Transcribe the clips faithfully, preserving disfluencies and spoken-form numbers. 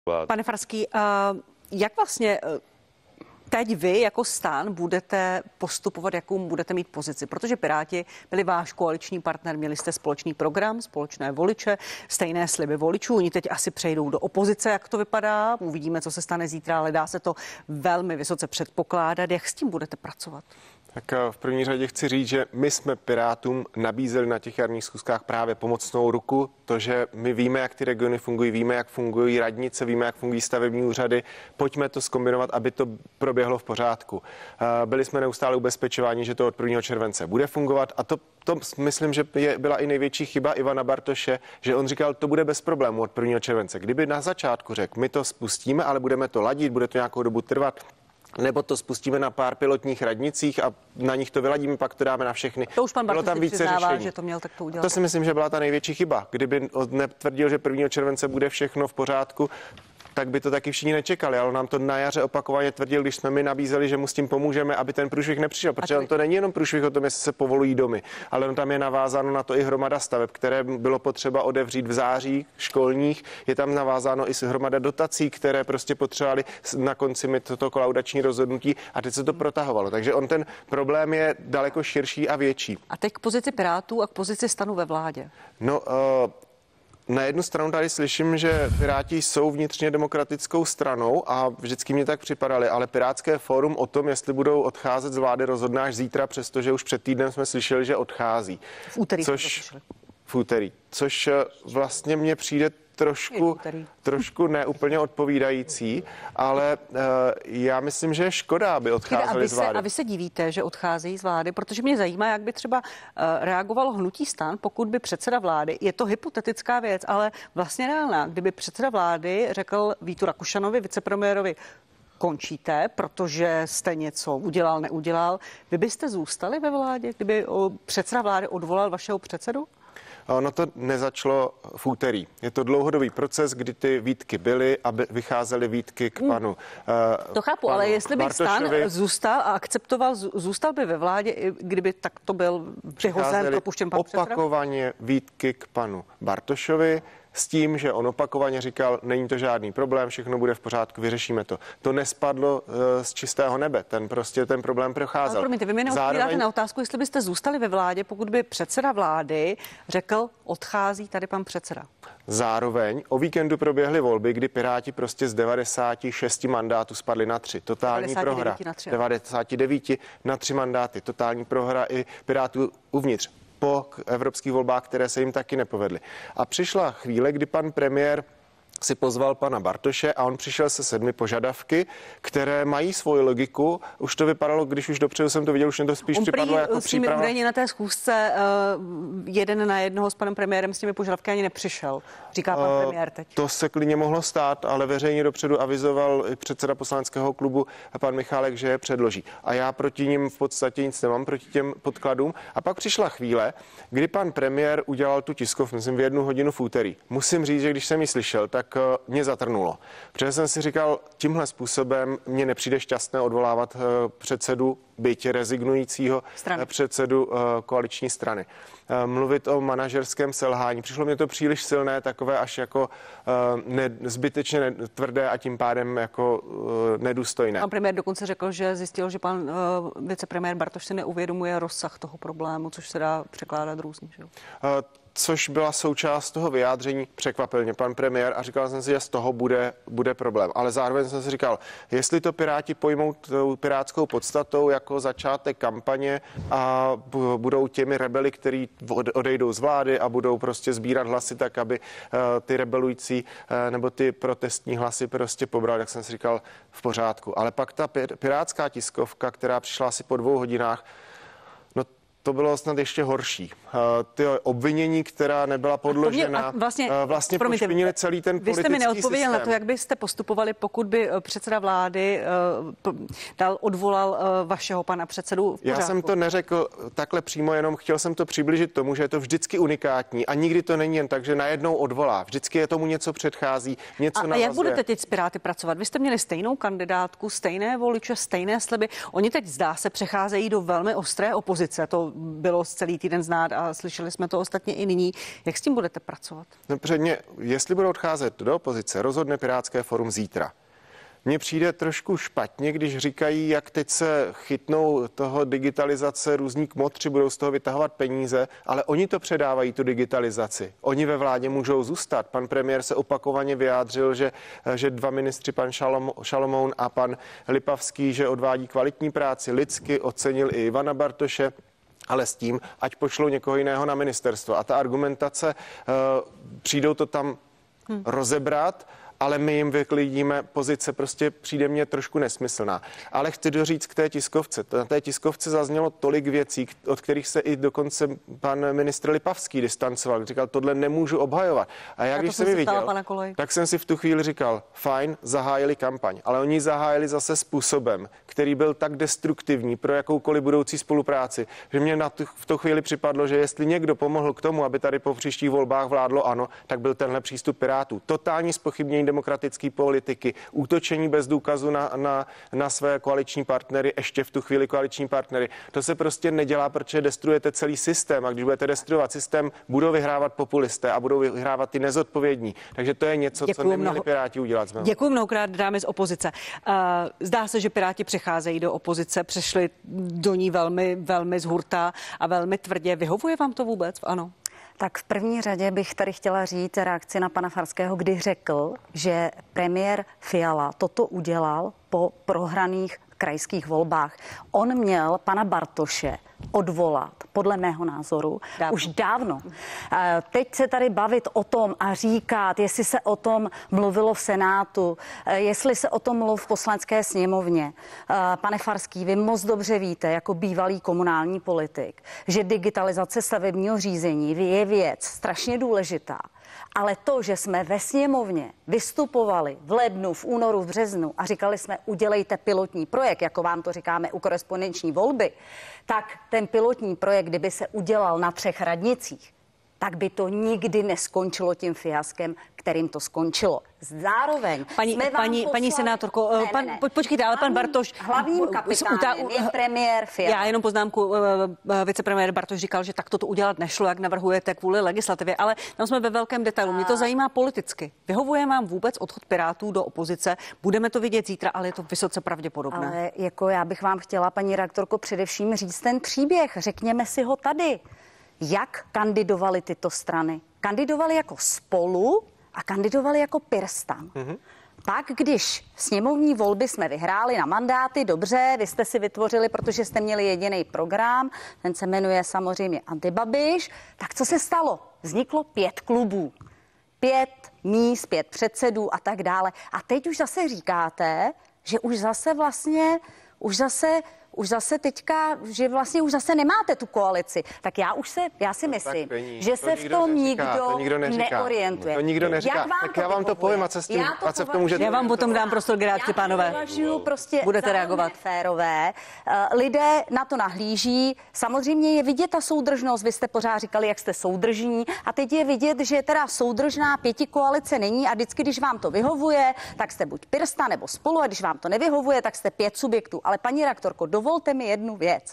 předpoklad. Pane Farský, jak vlastně teď vy jako STAN budete postupovat, jakou budete mít pozici? Protože Piráti byli váš koaliční partner, měli jste společný program, společné voliče, stejné sliby voličů. Oni teď asi přejdou do opozice, jak to vypadá. Uvidíme, co se stane zítra, ale dá se to velmi vysoce předpokládat. Jak s tím budete pracovat? Tak v první řadě chci říct, že my jsme Pirátům nabízeli na těch jarních schůzkách právě pomocnou ruku. To, že my víme, jak ty regiony fungují, víme, jak fungují radnice, víme, jak fungují stavební úřady. Pojďme to zkombinovat, aby to proběhlo v pořádku. Byli jsme neustále ubezpečováni, že to od prvního července bude fungovat a to, to myslím, že je, byla i největší chyba Ivana Bartoše, že on říkal, to bude bez problému od prvního července. Kdyby na začátku řekl, my to spustíme, ale budeme to ladit, bude to nějakou dobu trvat, nebo to spustíme na pár pilotních radnicích a na nich to vyladíme, pak to dáme na všechny. To už pan Bylo tam více přiznává, řešení. že to měl takto udělat. To si myslím, že byla ta největší chyba. Kdyby netvrdil, že prvního července bude všechno v pořádku, tak by to taky všichni nečekali, ale on nám to na jaře opakovaně tvrdil, když jsme mi nabízeli, že mu s tím pomůžeme, aby ten průšvih nepřišel, protože on to není jenom průšvih o tom, jestli se povolují domy, ale on tam je navázáno na to i hromada staveb, které bylo potřeba otevřít v září školních, je tam navázáno i hromada dotací, které prostě potřebovali na konci mít toto kolaudační rozhodnutí a teď se to protahovalo. Takže on ten problém je daleko širší a větší. A teď k pozici Pirátů a k pozici STANu ve vládě. No, uh, na jednu stranu tady slyším, že Piráti jsou vnitřně demokratickou stranou a vždycky mě tak připadali, ale Pirátské fórum o tom, jestli budou odcházet z vlády, rozhodne až zítra, přestože už před týdnem jsme slyšeli, že odchází. V úterý. Což, v úterý. Což vlastně mně přijde trošku, trošku neúplně odpovídající, ale uh, já myslím, že je škoda, aby odcházeli z vlády. A vy se divíte, že odcházejí z vlády, protože mě zajímá, jak by třeba uh, reagovalo hnutí STAN, pokud by předseda vlády, je to hypotetická věc, ale vlastně reálná, kdyby předseda vlády řekl Vítu Rakušanovi, vicepremiérovi, končíte, protože jste něco udělal, neudělal, vy byste zůstali ve vládě, kdyby uh, předseda vlády odvolal vašeho předsedu? Ono to nezačalo v úterý. Je to dlouhodobý proces, kdy ty výtky byly, aby vycházely výtky k panu uh, To chápu, panu ale jestli by STAN Bartošovi, zůstal a akceptoval, zůstal by ve vládě, kdyby takto byl přihozen, propuštěn pan předseda? opakovaně výtky k panu Bartošovi s tím, že on opakovaně říkal, není to žádný problém, všechno bude v pořádku, vyřešíme to. To nespadlo uh, z čistého nebe, ten prostě ten problém procházel. Ale promiňte, vy mi neodpovídáte Zároveň... na otázku, jestli byste zůstali ve vládě, pokud by předseda vlády řekl, odchází tady pan předseda. Zároveň o víkendu proběhly volby, kdy Piráti prostě z devadesáti šesti mandátů spadli na tři. Totální prohra. Na tři, devadesáti devíti na tři mandáty. Totální prohra i Pirátů uvnitř po evropských volbách, které se jim taky nepovedly. A přišla chvíle, kdy pan premiér si pozval pana Bartoše a on přišel se sedmi požadavky, které mají svoji logiku. Už to vypadalo, když už dopředu jsem to viděl, už mě to spíš on připadlo jako s nimi příprava. údajně na té schůzce uh, jeden na jednoho s panem premiérem s těmi požadavky ani nepřišel, říká pan uh, premiér teď. To se klidně mohlo stát, ale veřejně dopředu avizoval i předseda poslaneckého klubu pan Michálek, že je předloží. A já proti ním v podstatě nic nemám, proti těm podkladům. A pak přišla chvíle, kdy pan premiér udělal tu tiskovku, myslím v jednu hodinu v úterý. Musím říct, že když jsem ji slyšel, tak mě zatrnulo. Protože jsem si říkal, tímhle způsobem mně nepřijde šťastné odvolávat předsedu, byť rezignujícího strany. předsedu koaliční strany. Mluvit o manažerském selhání. Přišlo mě to příliš silné, takové až jako ne, zbytečně ne, tvrdé a tím pádem jako nedůstojné. Pan premiér dokonce řekl, že zjistil, že pan uh, vicepremiér Bartoš si neuvědomuje rozsah toho problému, což se dá překládat různě. Že? Uh, což byla součást toho vyjádření, překvapil mě pan premiér a říkal jsem si, že z toho bude, bude problém. Ale zároveň jsem si říkal, jestli to Piráti pojmou tou pirátskou podstatou jako začátek kampaně a budou těmi rebeli, kteří odejdou z vlády a budou prostě sbírat hlasy tak, aby uh, ty rebelující uh, nebo ty protestní hlasy prostě pobrali, tak jsem si říkal v pořádku. Ale pak ta pirátská tiskovka, která přišla asi po dvou hodinách, to bylo snad ještě horší. Ty obvinění, která nebyla podložena, vlastně, vlastně pošpinili celý ten politický systém. Vy jste mi neodpověděl na to, jak byste postupovali, pokud by předseda vlády dal, odvolal vašeho pana předsedu. Já jsem to neřekl takhle přímo, jenom chtěl jsem to přiblížit tomu, že je to vždycky unikátní a nikdy to není jen tak, že najednou odvolá. Vždycky je tomu něco předchází, něco navazuje. A jak budete teď s Piráty pracovat? Vy jste měli stejnou kandidátku, stejné voliče, stejné sliby. Oni teď zdá se přecházejí do velmi ostré opozice. To to bylo celý týden znát a slyšeli jsme to ostatně i nyní. Jak s tím budete pracovat? No předně, jestli budou odcházet do opozice, rozhodne Pirátské forum zítra. Mně přijde trošku špatně, když říkají, jak teď se chytnou toho digitalizace různí kmotři, budou z toho vytahovat peníze, ale oni to předávají, tu digitalizaci. Oni ve vládě můžou zůstat. Pan premiér se opakovaně vyjádřil, že, že dva ministři, pan Šalom, Šalomoun a pan Lipavský, že odvádí kvalitní práci, lidsky ocenil i Ivana Bartoše, ale s tím, ať pošlou někoho jiného na ministerstvo. A ta argumentace, uh, přijdou to tam hmm. rozebrat, ale my jim vyklidíme pozice, prostě přijde mně trošku nesmyslná. Ale chci doříct k té tiskovce. Na té tiskovce zaznělo tolik věcí, od kterých se i dokonce pan ministr Lipavský distancoval. Říkal, tohle nemůžu obhajovat. A já, já když jsem ji viděl, tak jsem si v tu chvíli říkal, fajn, zahájili kampaň, ale oni zahájili zase způsobem, který byl tak destruktivní pro jakoukoliv budoucí spolupráci, že mě na tu, v tu chvíli připadlo, že jestli někdo pomohl k tomu, aby tady po příštích volbách vládlo ANO, tak byl tenhle přístup Pirátů. Totální zpochybnění demokratické politiky, útočení bez důkazu na, na, na své koaliční partnery, ještě v tu chvíli koaliční partnery. To se prostě nedělá, protože destruujete celý systém a když budete destruovat systém, budou vyhrávat populisté a budou vyhrávat ty nezodpovědní. Takže to je něco, Děkuju co neměli mnoho... Piráti udělat. Děkuji mnohokrát, dámy z opozice. Uh, zdá se, že Piráti přecházejí do opozice, přešli do ní velmi, velmi z hurta a velmi tvrdě. Vyhovuje vám to vůbec? Ano. Tak v první řadě bych tady chtěla říct reakci na pana Farského, kdy řekl, že premiér Fiala toto udělal po prohraných krajských volbách. On měl pana Bartoše odvolat, podle mého názoru, dávno. už dávno. Teď se tady bavit o tom a říkat, jestli se o tom mluvilo v Senátu, jestli se o tom mluvilo v Poslanecké sněmovně. Pane Farský, vy moc dobře víte, jako bývalý komunální politik, že digitalizace stavebního řízení je věc strašně důležitá. Ale to, že jsme ve sněmovně vystupovali v lednu, v únoru, v březnu a říkali jsme, udělejte pilotní projekt, jako vám to říkáme u korespondenční volby, tak ten pilotní projekt, kdyby se udělal na třech radnicích, tak by to nikdy neskončilo tím fiaskem, kterým to skončilo. Zároveň paní, jsme vám paní, poslali... paní senátorko, ne, pan, ne, ne. počkejte, ale pan Bartoš... Hlavním kapitánem je premiér Fiala. Já jenom poznámku, vicepremiér Bartoš říkal, že takto to udělat nešlo, jak navrhujete kvůli legislativě, ale tam jsme ve velkém detailu. Mě to zajímá politicky. Vyhovuje vám vůbec odchod Pirátů do opozice? Budeme to vidět zítra, ale je to vysoce pravděpodobné. Ale jako já bych vám chtěla, paní redaktorko, především říct ten příběh. Řekněme si ho tady. Jak kandidovaly tyto strany? Kandidovali jako Spolu a kandidovali jako PirSTAN. Mm-hmm. Pak, když sněmovní volby jsme vyhráli na mandáty, dobře, vy jste si vytvořili, protože jste měli jediný program, ten se jmenuje samozřejmě Antibabiš, tak co se stalo? Vzniklo pět klubů, pět míst, pět předsedů a tak dále. A teď už zase říkáte, že už zase vlastně, už zase... Už zase teďka, že vlastně už zase nemáte tu koalici. Tak já už se, já si myslím, no že se v tom neříká, nikdo, to nikdo neorientuje. To nikdo neříká. Tak já vám to povím, a co, s tím, a co v tom můžete... Já vám potom dám prostor k reakci, pánové. Já prostě budete reagovat. Férové. Lidé na to nahlíží. Samozřejmě je vidět ta soudržnost. Vy jste pořád říkali, jak jste soudržní. A teď je vidět, že teda soudržná pěti koalice není a vždycky, když vám to vyhovuje, tak jste buď PirSTAN nebo Spolu, a když vám to nevyhovuje, tak jste pět subjektů. Ale paní redaktorko, dovolte mi jednu věc.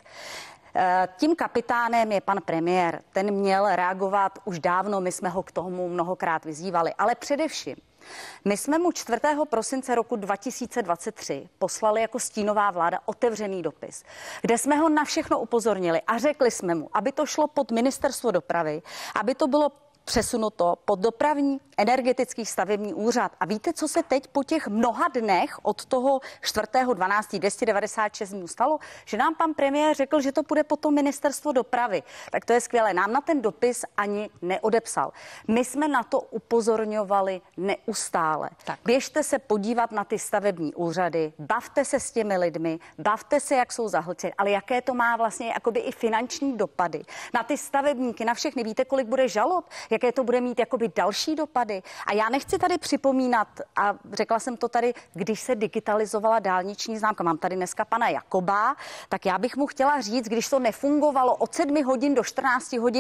Tím kapitánem je pan premiér. Ten měl reagovat už dávno, my jsme ho k tomu mnohokrát vyzývali. Ale především, my jsme mu čtvrtého prosince roku dva tisíce dvacet tři poslali jako stínová vláda otevřený dopis, kde jsme ho na všechno upozornili a řekli jsme mu, aby to šlo pod ministerstvo dopravy, aby to bylo přesunuto pod dopravní energetický stavební úřad. A víte, co se teď po těch mnoha dnech od toho čtvrtého dvanáctého dvě stě devadesát šest dnů stalo? Že nám pan premiér řekl, že to půjde potom ministerstvo dopravy. Tak to je skvělé. Nám na ten dopis ani neodepsal. My jsme na to upozorňovali neustále. Tak. Běžte se podívat na ty stavební úřady, bavte se s těmi lidmi, bavte se, jak jsou zahlceni, ale jaké to má vlastně jakoby i finanční dopady na ty stavebníky, na všechny. Víte, kolik bude žalob? Jaké to bude mít jakoby další dopady. A já nechci tady připomínat, a řekla jsem to tady, když se digitalizovala dálniční známka, mám tady dneska pana Jakoba, tak já bych mu chtěla říct, když to nefungovalo od sedmi hodin do čtrnácti hodin,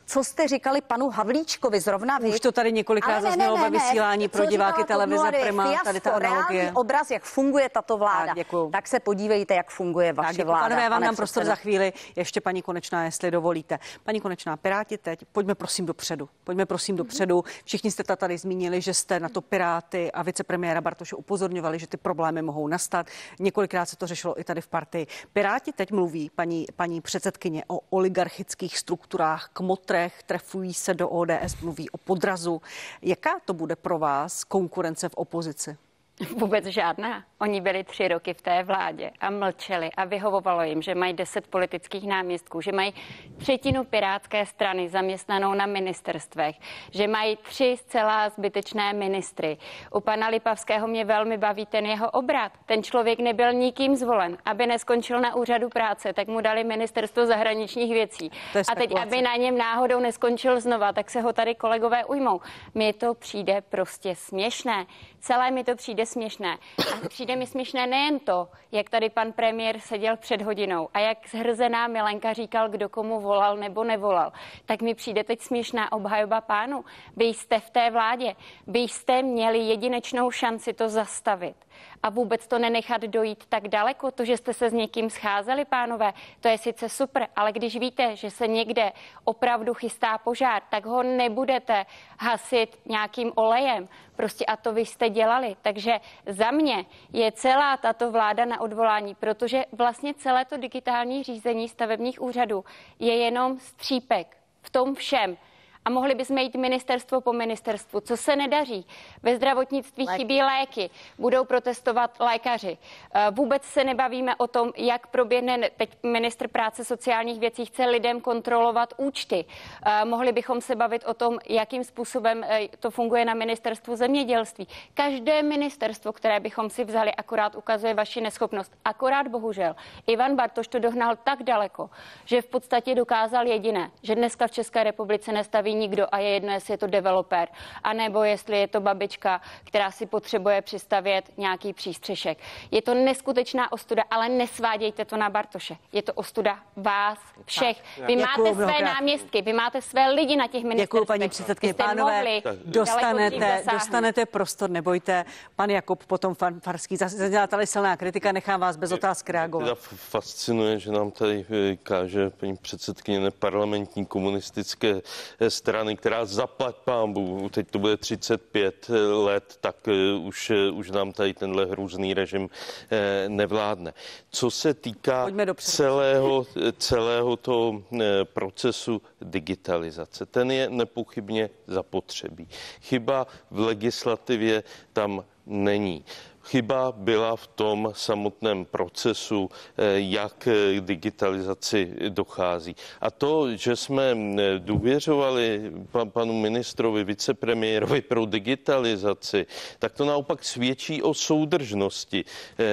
co jste říkali panu Havlíčkovi, zrovna vy. Už to tady několikrát zaznělo ve vysílání pro diváky televize Prima, tady ta analogie. Obraz, jak funguje tato vláda. Tak, tak se podívejte, jak funguje vaše tak, vláda. Pánové, já vám pane dám prostor předsedo. za chvíli. Ještě paní Konečná, jestli dovolíte. Paní Konečná, Piráti teď, pojďme prosím dopředu. Pojďme prosím dopředu. Všichni jste tady zmínili, že jste na to Piráty a vicepremiéra Bartoše upozorňovali, že ty problémy mohou nastat. Několikrát se to řešilo i tady v partii. Piráti teď mluví, paní, paní předsedkyně, o oligarchických strukturách, kmotrech, trefují se do O D S, mluví o podrazu. Jaká to bude pro vás konkurence v opozici? Vůbec žádná. Oni byli tři roky v té vládě a mlčeli a vyhovovalo jim, že mají deset politických náměstků, že mají třetinu pirátské strany zaměstnanou na ministerstvech, že mají tři zcela zbytečné ministry. U pana Lipavského mě velmi baví ten jeho obrat. Ten člověk nebyl nikým zvolen. Aby neskončil na úřadu práce, tak mu dali ministerstvo zahraničních věcí. A teď, aby na něm náhodou neskončil znova, tak se ho tady kolegové ujmou. Mně to přijde prostě směšné. Celé mi to přijde směšné. A přijde mi směšné nejen to, jak tady pan premiér seděl před hodinou a jak zhrzená Milenka říkal, kdo komu volal nebo nevolal. Tak mi přijde teď směšná obhajoba pánu. Vy jste v té vládě. Vy jste měli jedinečnou šanci to zastavit. A vůbec to nenechat dojít tak daleko, to, že jste se s někým scházeli, pánové, to je sice super, ale když víte, že se někde opravdu chystá požár, tak ho nebudete hasit nějakým olejem. Prostě a to vy jste dělali. Takže za mě je celá tato vláda na odvolání, protože vlastně celé to digitální řízení stavebních úřadů je jenom střípek v tom všem. A mohli bychom jít ministerstvo po ministerstvu. Co se nedaří? Ve zdravotnictví Léky. chybí léky. Budou protestovat lékaři. Vůbec se nebavíme o tom, jak proběhne, teď ministr práce sociálních věcí chce lidem kontrolovat účty. Mohli bychom se bavit o tom, jakým způsobem to funguje na ministerstvu zemědělství. Každé ministerstvo, které bychom si vzali, akorát ukazuje vaši neschopnost. Akorát bohužel Ivan Bartoš to dohnal tak daleko, že v podstatě dokázal jediné, že dneska v České republice nestaví nikdo a je jedno, jestli je to developer, anebo jestli je to babička, která si potřebuje přistavět nějaký přístřešek. Je to neskutečná ostuda, ale nesvádějte to na Bartoše. Je to ostuda vás všech. Vy máte své náměstky, vy máte své lidi na těch ministerstvech. Děkuji, paní předsedkyně. Pánové, dostanete, dostanete prostor, nebojte. Pan Jakob, potom fan Farský. Zazněla tady silná kritika, nechám vás bez otázky reagovat. Teda fascinuje, že nám tady káže paní předsedkyně neparlamentní komunistické strany, která zaplať pánbůh, teď to bude třicet pět let, tak už, už nám tady tenhle hrůzný režim nevládne. Co se týká celého, celého toho procesu digitalizace, ten je nepochybně zapotřebí. Chyba v legislativě tam není. Chyba byla v tom samotném procesu, jak k digitalizaci dochází. A to, že jsme důvěřovali panu ministrovi, vicepremiérovi pro digitalizaci, tak to naopak svědčí o soudržnosti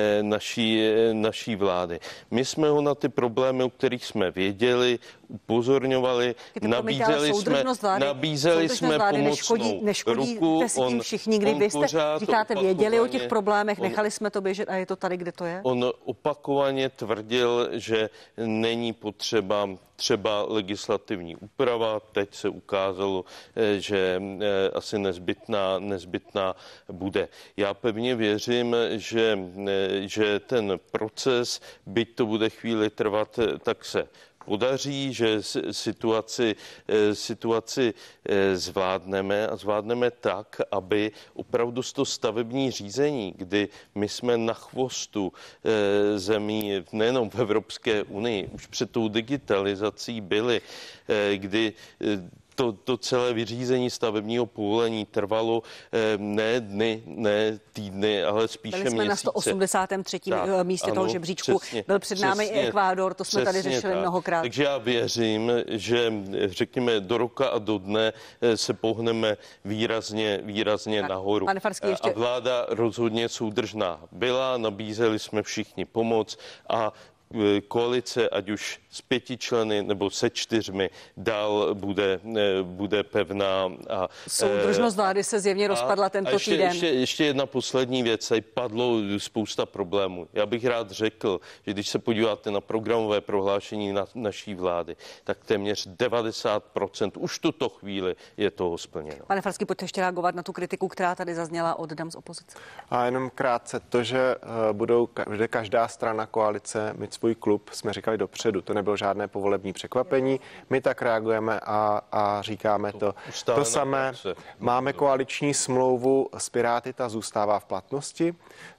naší, naší vlády. My jsme ho na ty problémy, o kterých jsme věděli, upozorňovali, nabízeli jsme, nabízeli jsme pomocnou neškodí, neškodí, ruku. On, všichni, kdy vy jste, říkáte, věděli o těch problémech, on, nechali jsme to běžet a je to tady, kde to je? On opakovaně tvrdil, že není potřeba třeba legislativní úprava. Teď se ukázalo, že asi nezbytná, nezbytná bude. Já pevně věřím, že, že ten proces, byť to bude chvíli trvat, tak se podaří, že situaci, situaci zvládneme a zvládneme tak, aby opravdu to stavební řízení, kdy my jsme na chvostu zemí nejenom v Evropské unii, už před tou digitalizací byli, kdy To, to celé vyřízení stavebního povolení trvalo eh, ne dny, ne týdny, ale spíše měsíce. Byli jsme na sto osmdesátém třetím Tak, místě ano, toho žebříčku. Přesně, Byl před námi přesně, i Ekvádor, to jsme tady řešili tak. mnohokrát. Takže já věřím, že řekněme do roka a do dne se pohneme výrazně, výrazně tak, nahoru. Farský, ještě... A vláda rozhodně soudržná byla, nabízeli jsme všichni pomoc a koalice, ať už s pěti členy nebo se čtyřmi dál bude, bude pevná. A, soudržnost vlády se zjevně rozpadla tento a ještě, týden. Ještě, ještě jedna poslední věc. Tady padlo spousta problémů. Já bych rád řekl, že když se podíváte na programové prohlášení na, naší vlády, tak téměř devadesát procent už tuto chvíli je toho splněno. Pane Farský, pojďte ještě reagovat na tu kritiku, která tady zazněla od dam z opozice. A jenom krátce to, že budou, bude každá strana koalice mít svůj klub, jsme říkali dopředu. To nebylo žádné povolební překvapení. My tak reagujeme a, a říkáme to. To, to samé. Máme koaliční smlouvu s Piráty, ta zůstává v platnosti.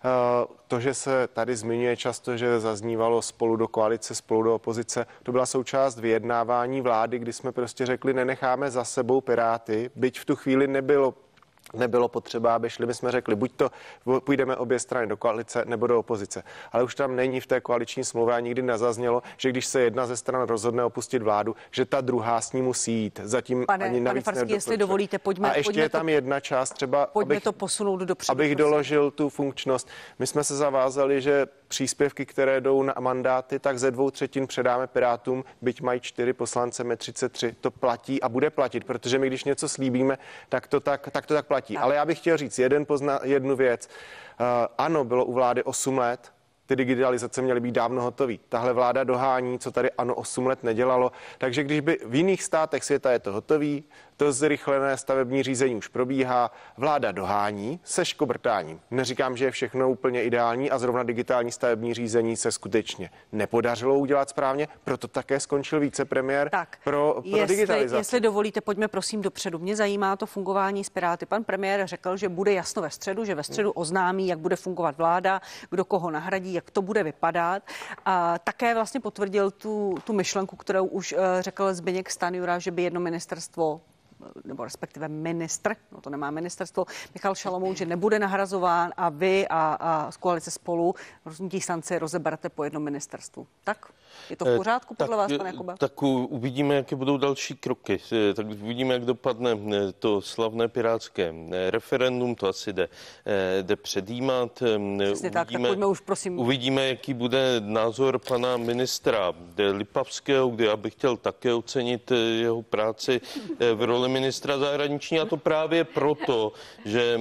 To, že se tady zmiňuje často, že zaznívalo spolu do koalice, spolu do opozice, to byla součást vyjednávání vlády, kdy jsme prostě řekli, nenecháme za sebou Piráty, byť v tu chvíli nebylo nebylo potřeba, aby šli. My jsme řekli, buď to půjdeme obě strany do koalice nebo do opozice. Ale už tam není v té koaliční smlouvě a nikdy nezaznělo, že když se jedna ze stran rozhodne opustit vládu, že ta druhá s ní musí jít. Zatím pane, ani navíc pane Farský, jestli dovolíte, pojďme. A ještě pojďme je tam to, jedna část, třeba pojďme abych, to posunout dopředu. Abych prosím. doložil tu funkčnost. My jsme se zavázali, že příspěvky, které jdou na mandáty, tak ze dvou třetin předáme Pirátům, byť mají čtyři poslance, my třicet tři, to platí a bude platit, protože my, když něco slíbíme, tak to tak, tak, to tak platí. Tak. Ale já bych chtěl říct jeden pozna, jednu věc. Uh, ano, bylo u vlády osm let, ty digitalizace měly být dávno hotový. Tahle vláda dohání, co tady ano osm let nedělalo. Takže když by v jiných státech světa je to hotový, to zrychlené stavební řízení už probíhá, vláda dohání se škobrtáním. Neříkám, že je všechno úplně ideální a zrovna digitální stavební řízení se skutečně nepodařilo udělat správně, proto také skončil vicepremiér tak, pro, pro jestli, digitalizaci. Jestli dovolíte, pojďme prosím dopředu. Mě zajímá to fungování s Piráty. Pan premiér řekl, že bude jasno ve středu, že ve středu oznámí, jak bude fungovat vláda, kdo koho nahradí, jak to bude vypadat. A také vlastně potvrdil tu, tu myšlenku, kterou už uh, řekl Zbyněk Stanjura, že by jedno ministerstvo nebo respektive ministr, no to nemá ministerstvo, Michal Šalomoun, že nebude nahrazován a vy a, a z koalice Spolu rozhodnutí stance rozeberete po jednom ministerstvu. Tak? Je to v pořádku podle tak, vás, pane Jakobe? Tak uvidíme, jaké budou další kroky. Tak uvidíme, jak dopadne to slavné pirátské referendum, to asi jde, jde předjímat. Uvidíme, tak, tak pojďme už, prosím. Uvidíme, jaký bude názor pana ministra Lipavského, kde já bych chtěl také ocenit jeho práci v roli ministra zahraniční, a to právě proto, že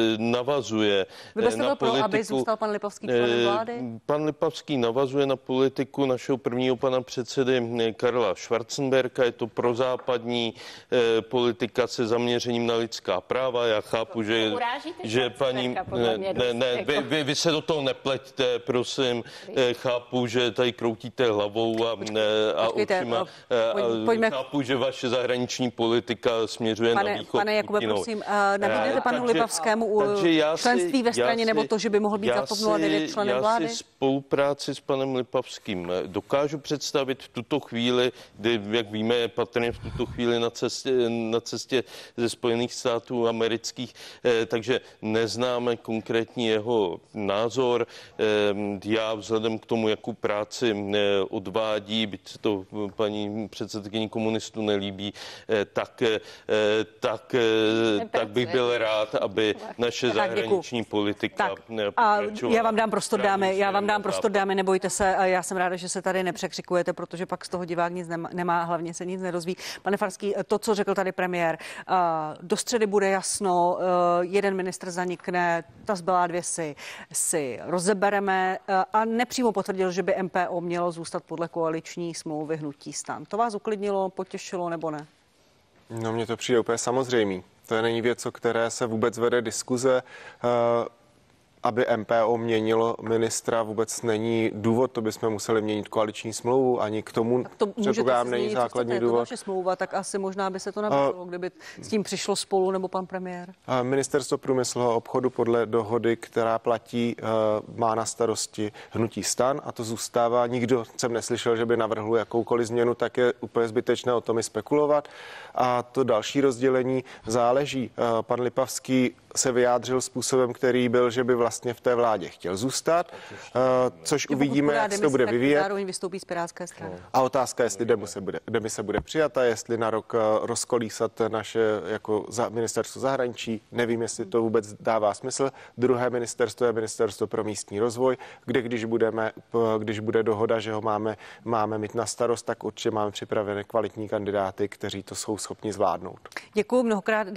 navazuje Vy byste na byl politiku. Pro, aby zůstal pan Lipavský členem vlády? Pan Lipavský navazuje na politiku našeho prvního pana předsedy Karla Schwarzenberga. Je to prozápadní eh, politika se zaměřením na lidská práva. Já chápu, že, že paní... Ne, ne, ne vy, vy, vy se do toho nepleťte, prosím. Eh, chápu, že tady kroutíte hlavou a, eh, a očima. Eh, pojďme... Chápu, že vaše zahraniční politika směřuje pane, na východ. Pane Jakube, prosím, nabídnete panu takže, Lipavskému členství ve straně, nebo to, že by mohl být za TOP nula devět členem vlády? Já si spolupráci s panem Lipavským dokážu představit v tuto chvíli, kdy, jak víme, je patrně v tuto chvíli na cestě, na cestě ze Spojených států amerických, eh, takže neznáme konkrétní jeho názor. Eh, já vzhledem k tomu, jakou práci eh, odvádí, byť se to paní předsedkyni komunistů nelíbí, eh, tak, eh, tak, eh, tak bych byl rád, aby naše zahraniční politika tak, a já vám dám prostor, dámy, já vám dám prostor, dámy, nebojte se, a já jsem ráda, že se tady nepřekřikujete, protože pak z toho divák nic nemá, hlavně se nic nedozví. Pane Farský, to, co řekl tady premiér, do středy bude jasno, jeden ministr zanikne, ta zbylá dvě si, si rozebereme a nepřímo potvrdil, že by M P O mělo zůstat podle koaliční smlouvy hnutí STAN. To vás uklidnilo, potěšilo nebo ne? No, mně to přijde úplně samozřejmý. To není věc, o které se vůbec vede diskuze. Aby M P O měnilo ministra, vůbec není důvod, to bychom museli měnit koaliční smlouvu, ani k tomu předpokládám není základní důvod. Je to naše smlouva, tak asi možná by se to nabízelo, kdyby s tím přišlo Spolu nebo pan premiér. Ministerstvo průmyslu a obchodu podle dohody, která platí, má na starosti hnutí STAN a to zůstává. Nikdo jsem neslyšel, že by navrhl jakoukoliv změnu, tak je úplně zbytečné o tom i spekulovat. A to další rozdělení záleží. Pan Lipavský se vyjádřil způsobem, který byl, že by vlastně v té vládě chtěl zůstat, což uvidíme, jak se to bude vyvíjet. Zároveň vystoupí z Pirátské strany. A otázka, jestli demise bude, demise bude přijata, jestli na rok rozkolísat naše jako za ministerstvo zahraničí, nevím, jestli to vůbec dává smysl. Druhé ministerstvo je ministerstvo pro místní rozvoj, kde když budeme, když bude dohoda, že ho máme, máme mít na starost, tak určitě máme připravené kvalitní kandidáty, kteří to jsou schopni zvládnout. Děkuji mnohokrát.